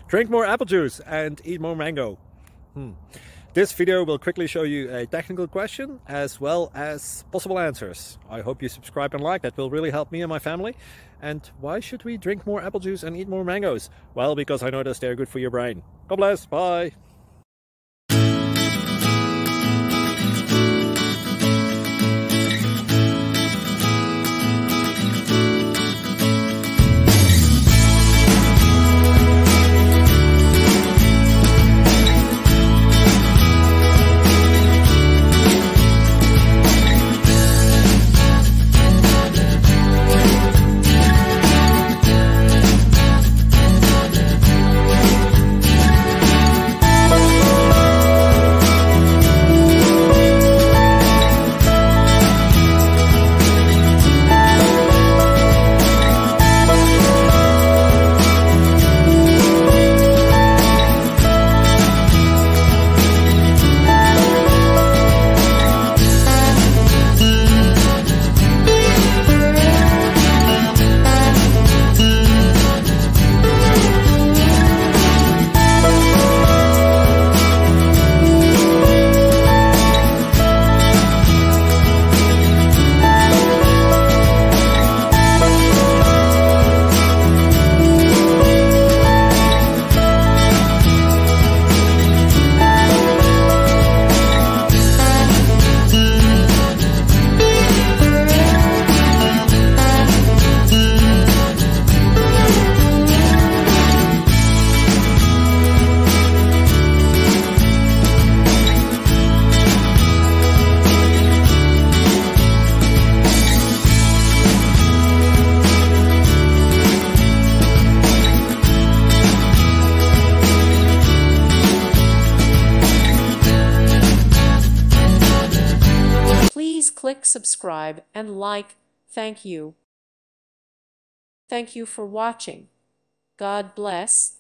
Drink more apple juice and eat more mango. This video will quickly show you a technical question as well as possible answers. I hope you subscribe and like, that will really help me and my family. And why should we drink more apple juice and eat more mangoes? Well, because I noticed they're good for your brain. God bless, bye! Please click subscribe and like. Thank you. Thank you for watching. God bless.